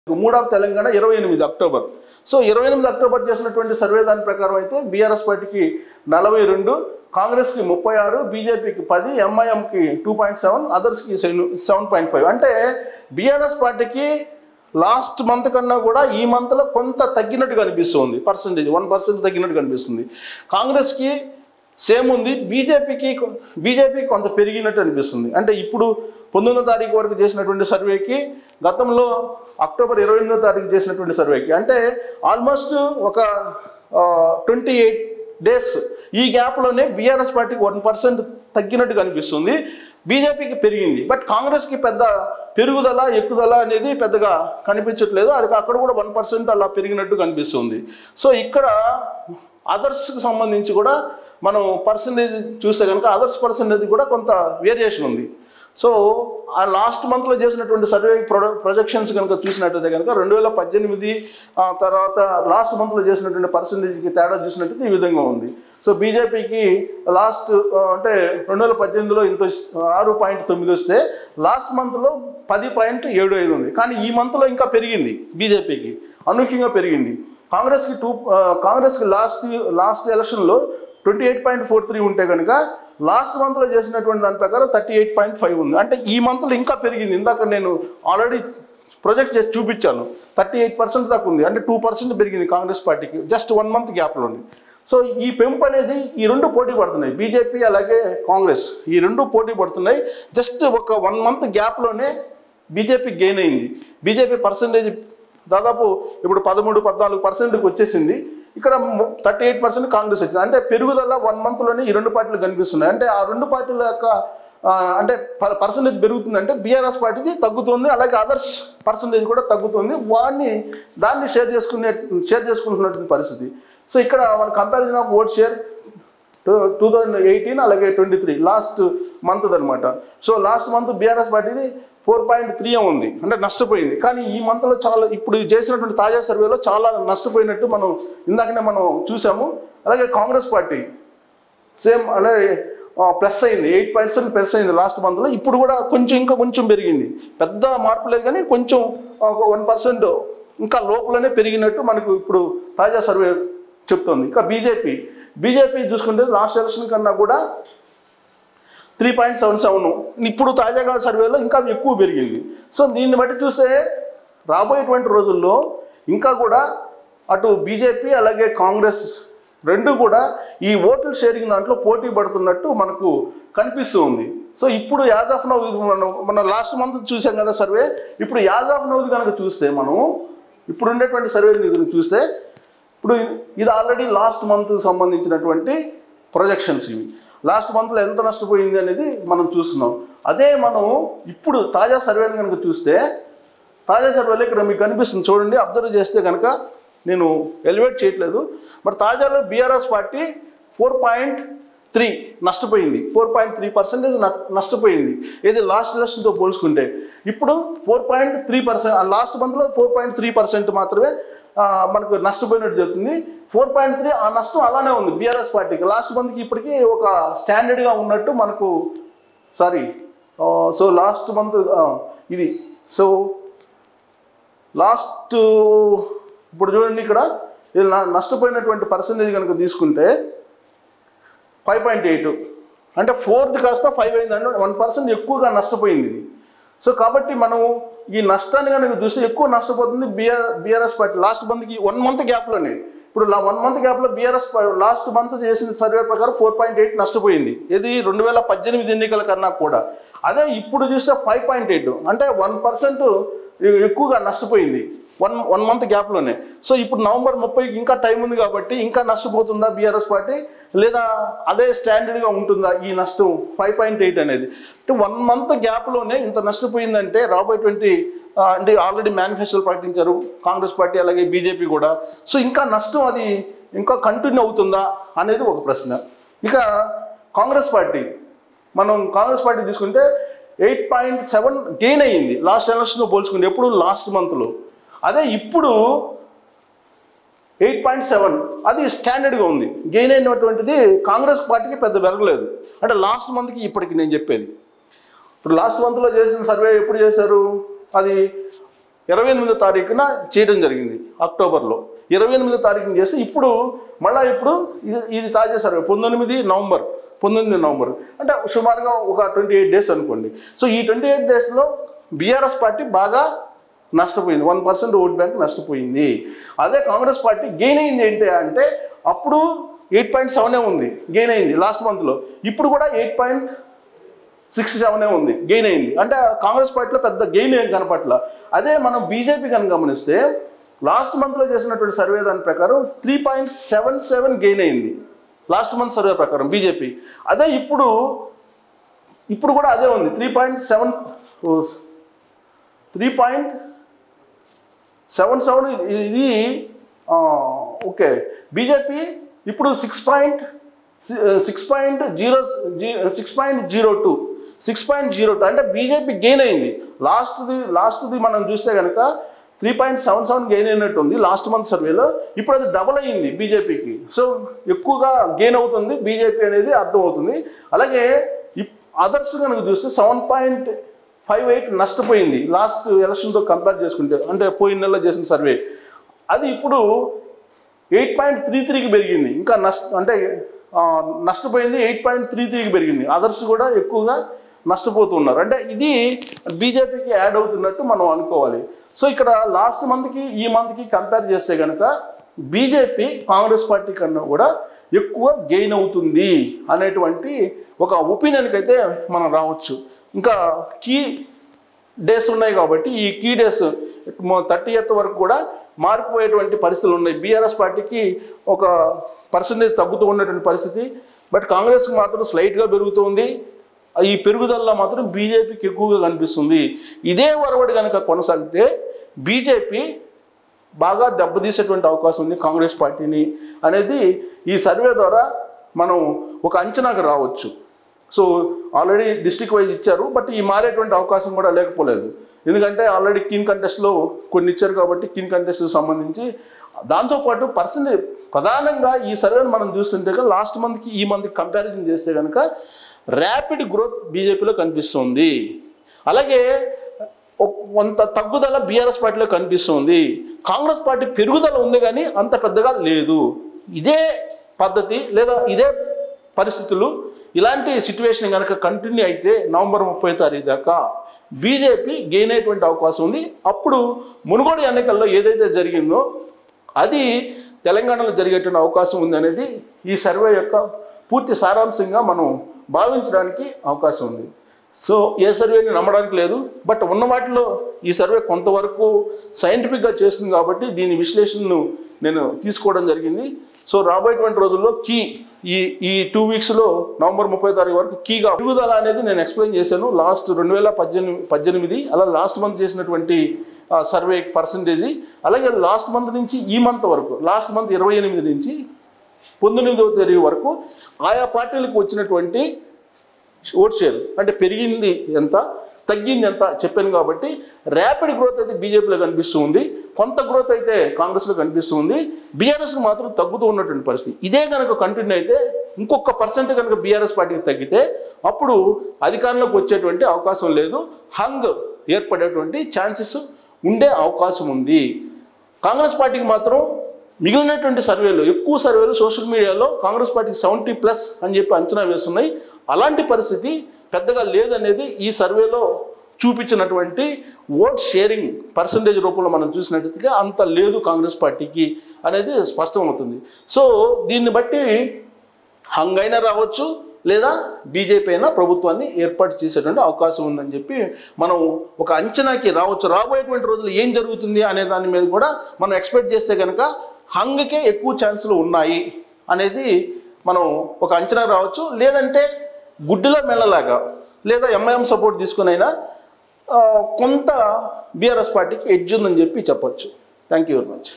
Mood of Telangana 28 October. So 28 October చేసినటువంటి survey దాని ప్రకారం అయితే బీఆర్ఎస్ పార్టీకి 42, కాంగ్రెస్కి 36, బీజేపీకి 10, ఎంఐఎంకి 2.7, అదర్స్కి 7.5. అంటే బీఆర్ఎస్ పార్టీకి లాస్ట్ మంత్ కన్నా కూడా ఈ మంత్లో కొంత తగ్గినట్టు కనిపిస్తుంది, పర్సంటేజ్ 1% తగ్గినట్టు కనిపిస్తుంది. కాంగ్రెస్కి సేమ్ ఉంది, బీజేపీకి కొంత పెరిగినట్టు అనిపిస్తుంది. అంటే ఇప్పుడు 19వ తారీఖు వరకు చేసినటువంటి సర్వేకి, గతంలో అక్టోబర్ 28వ తారీఖు చేసినటువంటి సర్వేకి, అంటే ఆల్మోస్ట్ ఒక 28 డేస్ ఈ గ్యాప్లోనే బీఆర్ఎస్ పార్టీకి 1% తగ్గినట్టు కనిపిస్తుంది, బీజేపీకి పెరిగింది. బట్ కాంగ్రెస్కి పెద్ద పెరుగుదల ఎక్కుదల అనేది పెద్దగా కనిపించట్లేదు, అది అక్కడ కూడా 1% అలా పెరిగినట్టు కనిపిస్తుంది. సో ఇక్కడ అదర్స్కి సంబంధించి కూడా మనం పర్సంటేజ్ చూస్తే కనుక అదర్స్ పర్సంటేజ్ కూడా కొంత వేరియేషన్ ఉంది. సో ఆ లాస్ట్ మంత్లో చేసినటువంటి సర్వే ప్రొజెక్షన్స్ కనుక చూసినట్టయితే కనుక 2018 తర్వాత లాస్ట్ మంత్లో చేసినటువంటి పర్సంటేజ్కి తేడా చూసినట్టయితే ఈ విధంగా ఉంది. సో బీజేపీకి లాస్ట్ అంటే 2018లో ఇంత 6.9 వస్తే లాస్ట్ మంత్లో 10.75 ఉంది. కానీ ఈ మంత్లో ఇంకా పెరిగింది, బీజేపీకి అనూహ్యంగా పెరిగింది. కాంగ్రెస్కి లాస్ట్ ఎలక్షన్లో 28.43 ఉంటే కనుక లాస్ట్ మంత్లో చేసినటువంటి దాని ప్రకారం 38.5 ఉంది. అంటే ఈ మంత్లో ఇంకా పెరిగింది. ఇందాక నేను ఆల్రెడీ ప్రొజెక్ట్ చేసి చూపించాను, 38% దాకా ఉంది. అంటే 2% పెరిగింది కాంగ్రెస్ పార్టీకి జస్ట్ 1 మంత్ గ్యాప్లోని. సో ఈ పెంపు అనేది ఈ రెండు పోటీ పడుతున్నాయి, బీజేపీ అలాగే కాంగ్రెస్ ఈ రెండు పోటీ పడుతున్నాయి. జస్ట్ ఒక 1 మంత్ గ్యాప్లోనే బీజేపీ గెయిన్ అయింది. బీజేపీ పర్సంటేజ్ దాదాపు ఇప్పుడు 13-14%కి వచ్చేసింది. ఇక్కడ 38% కాంగ్రెస్ వచ్చింది. అంటే పెరుగుదల 1 మంత్లోనే ఈ రెండు పార్టీలు కనిపిస్తున్నాయి. అంటే ఆ రెండు పార్టీల యొక్క అంటే పర్సంటేజ్ పెరుగుతుందంటే బీఆర్ఎస్ పార్టీది తగ్గుతుంది, అలాగే అదర్స్ పర్సంటేజ్ కూడా తగ్గుతుంది. దాన్ని షేర్ చేసుకుంటున్నటువంటి పరిస్థితి. సో ఇక్కడ మన కంపారిజన్ ఆఫ్ ఓట్ షేర్ 2018 అలాగే 23 లాస్ట్ మంత్ అనమాట. So last month BRS party 4.3 ఉంది, అంటే నష్టపోయింది. కానీ ఈ మంత్లో చాలా ఇప్పుడు చేసినటువంటి తాజా సర్వేలో చాలా నష్టపోయినట్టు మనం ఇందాకనే మనం చూసాము. అలాగే కాంగ్రెస్ పార్టీ సేమ్ అలాగే ప్లస్ అయింది, 8% ప్లస్ అయింది లాస్ట్ మంత్లో. ఇప్పుడు కూడా ఇంకా కొంచెం పెరిగింది, పెద్ద మార్పు లేదు కానీ కొంచెం 1% ఇంకా లోపలనే పెరిగినట్టు మనకు ఇప్పుడు తాజా సర్వే చెప్తుంది. ఇంకా బీజేపీ చూసుకుంటే లాస్ట్ ఎలక్షన్ కన్నా కూడా 3.77, ఇప్పుడు తాజాగా సర్వేలో ఇంకా ఎక్కువ పెరిగింది. సో దీన్ని బట్టి చూస్తే రాబోయేటువంటి రోజుల్లో ఇంకా కూడా అటు బీజేపీ అలాగే కాంగ్రెస్ రెండు కూడా ఈ ఓట్ల షేరింగ్ దాంట్లో పోటీ పడుతున్నట్టు మనకు కనిపిస్తూ ఉంది. సో ఇప్పుడు యాజ్ ఆఫ్ నౌ మనం లాస్ట్ మంత్ చూసాం కదా సర్వే, ఇప్పుడు యాజ్ ఆఫ్ నౌది కనుక చూస్తే మనం ఇప్పుడు ఉండేటువంటి సర్వే చూస్తే ఇప్పుడు ఇది ఆల్రెడీ లాస్ట్ మంత్ సంబంధించినటువంటి ప్రొజెక్షన్స్. ఇవి లాస్ట్ మంత్లో ఎంత నష్టపోయింది అనేది మనం చూస్తున్నాం. అదే మనం ఇప్పుడు తాజా సర్వేని కనుక చూస్తే, తాజా సర్వేలో ఇక్కడ మీకు కనిపిస్తుంది చూడండి, అబ్జర్వ్ చేస్తే కనుక నేను ఎలివేట్ చేయట్లేదు. బట్ తాజాలో బీఆర్ఎస్ పార్టీ 4.3 నష్టపోయింది, 4.3% నష్టపోయింది. ఏది లాస్ట్ ఎలక్షన్తో పోల్చుకుంటే ఇప్పుడు 4.3%, లాస్ట్ మంత్లో 4.3% మాత్రమే మనకు నష్టపోయినట్టు జరుగుతుంది. 4.3 ఆ నష్టం అలానే ఉంది బీఆర్ఎస్ పార్టీకి. లాస్ట్ మంత్కి ఇప్పటికీ ఒక స్టాండర్డ్గా ఉన్నట్టు మనకు సో లాస్ట్ మంత్ ఇది. సో లాస్ట్ ఇప్పుడు చూడండి ఇక్కడ ఇది నష్టపోయినటువంటి పర్సంటేజ్ కనుక తీసుకుంటే 5.8, అంటే 4ది కాస్త 5 అయింది, అంటే 1% ఎక్కువగా నష్టపోయింది ఇది. సో కాబట్టి మనం ఈ నష్టాన్ని కనుక చూస్తే ఎక్కువ నష్టపోతుంది బీఆర్ఎస్ పార్టీ లాస్ట్ మంత్కి 1 మంత్ గ్యాప్లోనే. ఇప్పుడు 1 మంత్ గ్యాప్లో బీఆర్ఎస్ లాస్ట్ మంత్ చేసిన సర్వే ప్రకారం 4.8 నష్టపోయింది, ఇది 2018 ఎన్నికల కన్నా కూడా. అదే ఇప్పుడు చూస్తే 5.8, అంటే 1% ఎక్కువగా నష్టపోయింది 1 మంత్ గ్యాప్లోనే. సో ఇప్పుడు నవంబర్ 30కి ఇంకా టైం ఉంది కాబట్టి ఇంకా నష్టపోతుందా బీఆర్ఎస్ పార్టీ, లేదా అదే స్టాండర్డ్గా ఉంటుందా ఈ నష్టం 5.8 అనేది? అంటే 1 మంత్ గ్యాప్లోనే ఇంత నష్టపోయిందంటే రాబోయేటువంటి అంటే ఆల్రెడీ మేనిఫెస్టోలు ప్రకటించారు కాంగ్రెస్ పార్టీ అలాగే బీజేపీ కూడా. సో ఇంకా నష్టం అది ఇంకా కంటిన్యూ అవుతుందా అనేది ఒక ప్రశ్న. ఇక కాంగ్రెస్ పార్టీ తీసుకుంటే 8.7 గెయిన్ అయ్యింది లాస్ట్ ఎలక్షన్తో పోల్చుకుంటే, ఎప్పుడు లాస్ట్ మంత్లో. అదే ఇప్పుడు 8.7 అది స్టాండర్డ్గా ఉంది. గెయిన్ అయినటువంటిది కాంగ్రెస్ పార్టీకి పెద్ద పెరగలేదు. అంటే లాస్ట్ మంత్కి ఇప్పటికి నేను చెప్పేది, ఇప్పుడు లాస్ట్ మంత్లో చేసిన సర్వే ఎప్పుడు చేశారు, అది 28వ తారీఖున చేయడం జరిగింది అక్టోబర్లో. 28వ తారీఖున చేస్తే ఇప్పుడు ఇది తాజా సర్వే 19 నవంబర్ అంటే సుమారుగా ఒక 28 డేస్ అనుకోండి. సో ఈ 28 డేస్లో బీఆర్ఎస్ పార్టీ బాగా నష్టపోయింది, 1% ఓట్ బ్యాంక్ నష్టపోయింది. అదే కాంగ్రెస్ పార్టీ గెయిన్ అయింది ఏంటి అంటే అప్పుడు 8.7 ఉంది గెయిన్ అయింది లాస్ట్ మంత్లో, ఇప్పుడు కూడా 8.67 ఉంది గెయిన్ అయింది. అంటే కాంగ్రెస్ పార్టీలో పెద్ద గెయిన్ ఏం కనపట్ల. అదే మనం బీజేపీ కనుక గమనిస్తే లాస్ట్ మంత్లో చేసినటువంటి సర్వే దాని ప్రకారం 3.77 గెయిన్ అయింది లాస్ట్ మంత్ సర్వే ప్రకారం బీజేపీ. అదే ఇప్పుడు కూడా అదే ఉంది 3.77 ఇది ఓకే. బీజేపీ ఇప్పుడు 6.02 అంటే బీజేపీ గెయిన్ అయింది. లాస్ట్ది మనం చూస్తే కనుక 3.77 గెయిన్ అయినట్టు ఉంది లాస్ట్ మంత్ సర్వేలో. ఇప్పుడు అది డబుల్ అయ్యింది బీజేపీకి. సో ఎక్కువగా గెయిన్ అవుతుంది బీజేపీ అనేది అర్థమవుతుంది. అలాగే అదర్స్ కనుక చూస్తే 7.58 నష్టపోయింది లాస్ట్ ఎలక్షన్తో కంపేర్ చేసుకుంటే, అంటే పోయిన నెలలో చేసిన సర్వే. అది ఇప్పుడు 8.33కి పెరిగింది. ఇంకా నష్టపోయింది 8.33కి పెరిగింది. అదర్స్ కూడా ఎక్కువగా నష్టపోతున్నారు. అంటే ఇది బీజేపీకి యాడ్ అవుతున్నట్టు మనం అనుకోవాలి. సో ఇక్కడ లాస్ట్ మంత్కి ఈ మంత్కి కంపేర్ చేస్తే కనుక బీజేపీ కాంగ్రెస్ పార్టీ కన్నా కూడా ఎక్కువ గెయిన్ అవుతుంది అనేటువంటి ఒక ఒపీనియన్కి అయితే మనం రావచ్చు. ఇంకా కీ డేస్ ఉన్నాయి కాబట్టి ఈ కీ డేస్ 30th వరకు కూడా మారిపోయేటువంటి పరిస్థితులు ఉన్నాయి. బీఆర్ఎస్ పార్టీకి ఒక పర్సంటేజ్ తగ్గుతూ ఉన్నటువంటి పరిస్థితి, బట్ కాంగ్రెస్కి మాత్రం స్లైట్గా పెరుగుతుంది. ఈ పెరుగుదలలో మాత్రం బీజేపీకి ఎక్కువగా కనిపిస్తుంది. ఇదే వరవడి కనుక కొనసాగితే బీజేపీ బాగా దెబ్బతీసేటువంటి అవకాశం ఉంది కాంగ్రెస్ పార్టీని అనేది ఈ సర్వే ద్వారా మనం ఒక అంచనాకు రావచ్చు. సో ఆల్రెడీ డిస్ట్రిక్ట్ వైజ్ ఇచ్చారు, బట్ ఈ మారేటువంటి అవకాశం కూడా లేకపోలేదు. ఎందుకంటే ఆల్రెడీ కీన్ కంటెస్ట్లో కొన్ని ఇచ్చారు కాబట్టి కీన్ కంటెస్ట్కి సంబంధించి దాంతోపాటు పర్సెంటేజ్ ప్రధానంగా ఈ సర్వేను మనం చూస్తుంటే లాస్ట్ మంత్కి ఈ మంత్కి కంపారిజన్ చేస్తే కనుక ర్యాపిడ్ గ్రోత్ బీజేపీలో కనిపిస్తుంది. అలాగే కొంత తగ్గుదల బీఆర్ఎస్ పార్టీలో కనిపిస్తుంది. కాంగ్రెస్ పార్టీ పెరుగుదల ఉంది కానీ అంత పెద్దగా లేదు. ఇదే పద్ధతి లేదా ఇదే పరిస్థితులు ఇలాంటి సిచ్యువేషన్ కనుక కంటిన్యూ అయితే నవంబర్ 30వ తారీఖు దాకా బీజేపీ గెయిన్ అయ్యేటువంటి అవకాశం ఉంది. అప్పుడు మునుగోడు ఎన్నికల్లో ఏదైతే జరిగిందో అది తెలంగాణలో జరిగేటువంటి అవకాశం ఉంది అనేది ఈ సర్వే యొక్క పూర్తి సారాంశంగా మనం భావించడానికి అవకాశం ఉంది. సో ఏ సర్వేని నమ్మడానికి లేదు, బట్ ఉన్న వాటిలో ఈ సర్వే కొంతవరకు సైంటిఫిక్గా చేస్తుంది కాబట్టి దీని విశ్లేషణను నేను తీసుకోవడం జరిగింది. సో రాబోయేటువంటి రోజుల్లో ఈ 2 వీక్స్లో నవంబర్ 30వ తారీఖు వరకు కీగా పెరుగుదల అనేది నేను ఎక్స్ప్లెయిన్ చేశాను లాస్ట్ 2018 అలా లాస్ట్ మంత్ చేసినటువంటి సర్వే పర్సంటేజ్. అలాగే లాస్ట్ మంత్ నుంచి ఈ మంత్ వరకు లాస్ట్ మంత్ 28 నుంచి 19వ తేదీ వరకు ఆయా పార్టీలకు వచ్చినటువంటి ఓట్ షేర్ అంటే పెరిగింది ఎంత తగ్గింది ఎంత చెప్పాను కాబట్టి ర్యాపిడ్ గ్రోత్ అయితే బీజేపీలో కనిపిస్తుంది, కొంత గ్రోత్ అయితే కాంగ్రెస్లో కనిపిస్తుంది, బీఆర్ఎస్కి మాత్రం తగ్గుతూ ఉన్నటువంటి పరిస్థితి. ఇదే కనుక కంటిన్యూ అయితే ఇంకొక % కనుక బీఆర్ఎస్ పార్టీకి తగ్గితే అప్పుడు అధికారంలోకి వచ్చేటువంటి అవకాశం లేదు, హంగ్ ఏర్పడేటువంటి ఛాన్సెస్ ఉండే అవకాశం ఉంది. కాంగ్రెస్ పార్టీకి మాత్రం మిగిలినటువంటి సర్వేలు ఎక్కువ సర్వేలు సోషల్ మీడియాలో కాంగ్రెస్ పార్టీకి 70+ అని చెప్పి అంచనా వేస్తున్నాయి. అలాంటి పరిస్థితి పెద్దగా లేదనేది ఈ సర్వేలో చూపించినటువంటి ఓట్ షేరింగ్ పర్సంటేజ్ రూపంలో మనం చూసినట్టుగా అంత లేదు కాంగ్రెస్ పార్టీకి అనేది స్పష్టమవుతుంది. సో దీన్ని బట్టి హంగ్ అయినా రావచ్చు లేదా బీజేపీ అయినా ప్రభుత్వాన్ని ఏర్పాటు చేసేటువంటి అవకాశం ఉందని చెప్పి మనం ఒక అంచనాకి రావచ్చు. రాబోయేటువంటి రోజులు ఏం జరుగుతుంది అనే దాని మీద కూడా మనం ఎక్స్పెక్ట్ చేస్తే కనుక హంగ్కే ఎక్కువ ఛాన్సులు ఉన్నాయి అనేది మనం ఒక అంచనా రావచ్చు. లేదంటే గుడ్డిలో మెల్లలాగా లేదా ఎంఐఎం సపోర్ట్ తీసుకునైనా కొంత బీఆర్ఎస్ పార్టీకి ఎడ్జ్ ఉందని చెప్పి చెప్పచ్చు. Thank you very much.